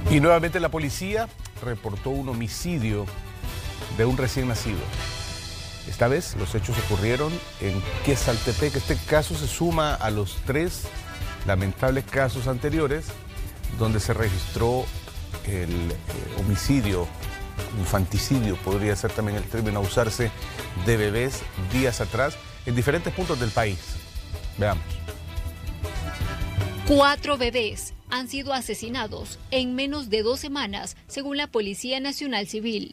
Y nuevamente la policía reportó un homicidio de un recién nacido. Esta vez los hechos ocurrieron en Quesaltepec. Este caso se suma a los 3 lamentables casos anteriores donde se registró el homicidio, infanticidio, podría ser también el término a usarse, de bebés días atrás en diferentes puntos del país. Veamos. 4 bebés han sido asesinados en menos de 2 semanas, según la Policía Nacional Civil.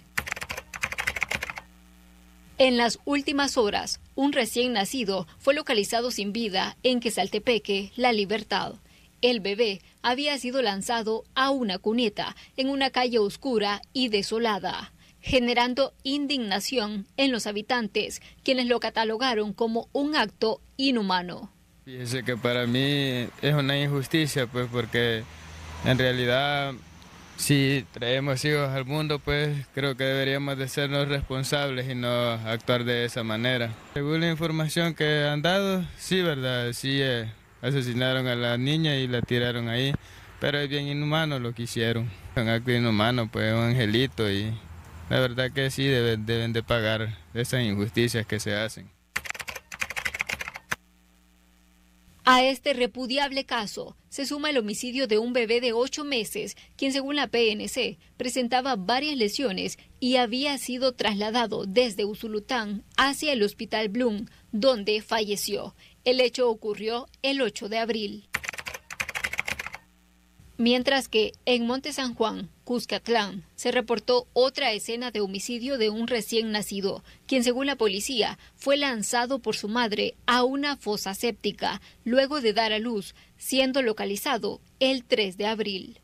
En las últimas horas, un recién nacido fue localizado sin vida en Quesaltepeque, La Libertad. El bebé había sido lanzado a una cuneta en una calle oscura y desolada, generando indignación en los habitantes, quienes lo catalogaron como un acto inhumano. Fíjese que para mí es una injusticia, pues, porque en realidad si traemos hijos al mundo, pues creo que deberíamos de sernos responsables y no actuar de esa manera. Según la información que han dado, sí, verdad, sí asesinaron a la niña y la tiraron ahí, pero es bien inhumano lo que hicieron. Es un acto inhumano, pues un angelito, y la verdad que sí deben de pagar esas injusticias que se hacen. A este repudiable caso se suma el homicidio de un bebé de 8 meses, quien según la PNC presentaba varias lesiones y había sido trasladado desde Usulután hacia el Hospital Blum, donde falleció. El hecho ocurrió el 8 de abril. Mientras que en Monte San Juan, Cuscatlán, se reportó otra escena de homicidio de un recién nacido, quien según la policía fue lanzado por su madre a una fosa séptica luego de dar a luz, siendo localizado el 3 de abril.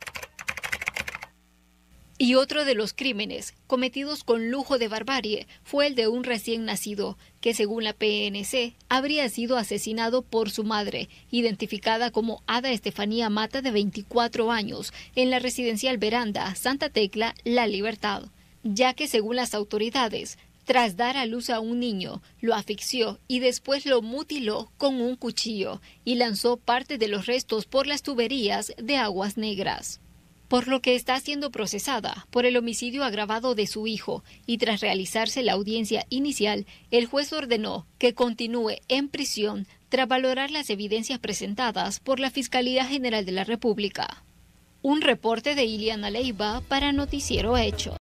Y otro de los crímenes cometidos con lujo de barbarie fue el de un recién nacido, que según la PNC habría sido asesinado por su madre, identificada como Ada Estefanía Mata, de 24 años, en la residencial Veranda, Santa Tecla, La Libertad, ya que según las autoridades, tras dar a luz a un niño, lo asfixió y después lo mutiló con un cuchillo y lanzó parte de los restos por las tuberías de Aguas Negras, por lo que está siendo procesada por el homicidio agravado de su hijo, y tras realizarse la audiencia inicial, el juez ordenó que continúe en prisión tras valorar las evidencias presentadas por la Fiscalía General de la República. Un reporte de Iliana Leiva para Noticiero Hecho.